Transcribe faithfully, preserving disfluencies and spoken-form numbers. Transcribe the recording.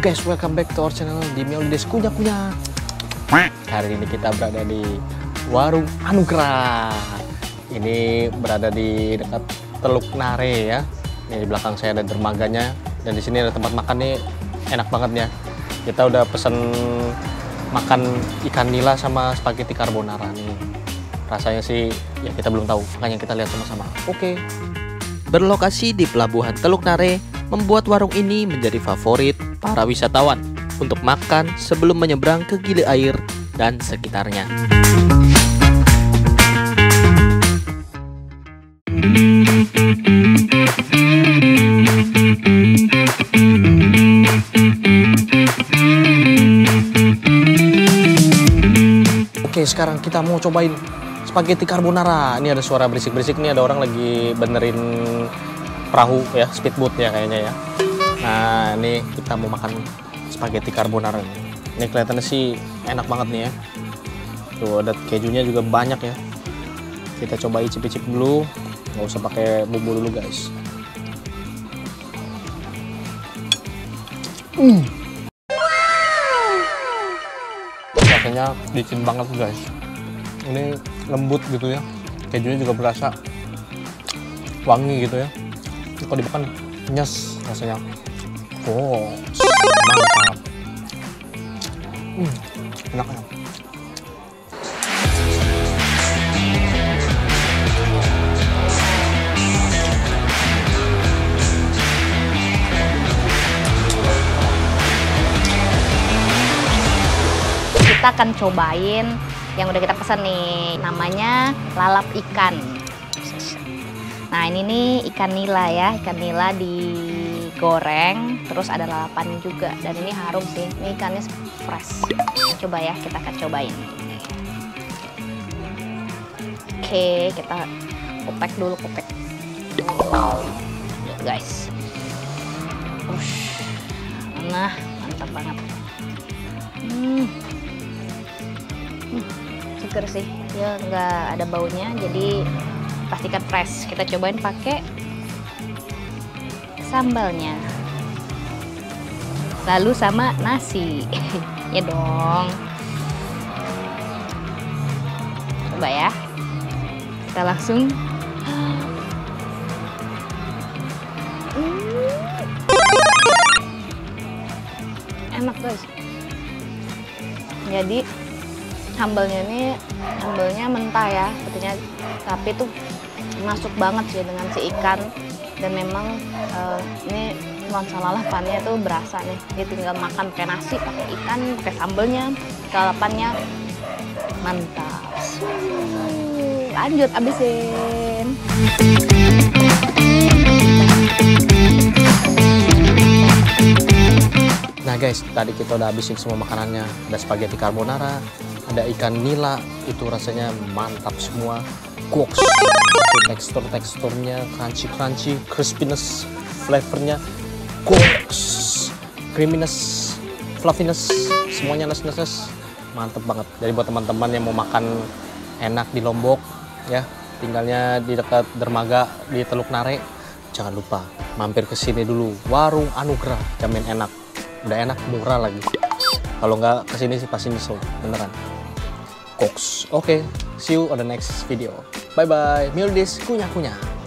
guys, welcome back to our channel di Melodies Kunyah Kunyah. Hari ini kita berada di Warung Anugrah. Ini berada di dekat Teluk Nare ya. Ini di belakang saya ada dermaganya dan di sini ada tempat makan nih, enak banget ya. Kita udah pesen makan ikan nila sama spaghetti carbonara nih. Rasanya sih ya kita belum tahu, makanya kita lihat sama-sama. Oke. Berlokasi di Pelabuhan Teluk Nare, membuat warung ini menjadi favorit para wisatawan untuk makan sebelum menyeberang ke Gili Air dan sekitarnya. Oke, sekarang kita mau cobain spaghetti carbonara. Ini ada suara berisik-berisik nih, ada orang lagi benerin perahu ya, speedboat ya kayaknya ya. Nah, ini kita mau makan spaghetti carbonara nih. Ini kelihatannya sih enak banget nih ya. Tuh ada kejunya juga banyak ya. Kita coba icip-icip dulu, nggak usah pakai bumbu dulu guys. Hmm. Rasanya licin banget guys. Ini lembut gitu ya, kejunya juga berasa wangi gitu ya. Kalau dimakan nyes rasanya. Oh, mantap. Hmm, enak ya. Kita akan cobain yang udah kita pesan nih, namanya lalap ikan. Nah ini nih ikan nila ya, ikan nila digoreng, terus ada lalapannya juga, dan ini harum sih, ini ikannya fresh. Coba ya, kita akan cobain. Oke, kita kopek dulu, kopek. Wow, guys. Ush. Nah, mantap banget. Hmm. Hmm. Seger sih, dia nggak ada baunya, jadi pastikan fresh. Kita cobain pakai sambalnya, lalu sama nasi. Ya dong, coba ya, kita langsung. Hmm. Enak guys, jadi sambalnya ini sambalnya mentah ya sepertinya, tapi tuh masuk banget sih dengan si ikan, dan memang uh, ini nuansa lalapannya tuh berasa nih. Dia tinggal makan pakai nasi, pakai ikan, pakai sambalnya, lalapannya mantap. Lanjut abisin. Nah guys, tadi kita udah habisin semua makanannya. Ada spaghetti carbonara, ada ikan nila, itu rasanya mantap semua. Goks, tekstur-teksturnya crunchy-crunchy, crispiness, flavornya goks, creaminess, fluffiness, semuanya nes-nes, mantep banget. Jadi buat teman-teman yang mau makan enak di Lombok ya, tinggalnya di dekat dermaga di Teluk Nare, jangan lupa mampir ke sini dulu, Warung Anugrah, jamin enak. Udah enak, murah lagi. Kalau nggak kesini sih pasti nyesel, beneran. Goks. Oke, okay, see you on the next video. Bye bye. Melodies Kunyah Kunyah.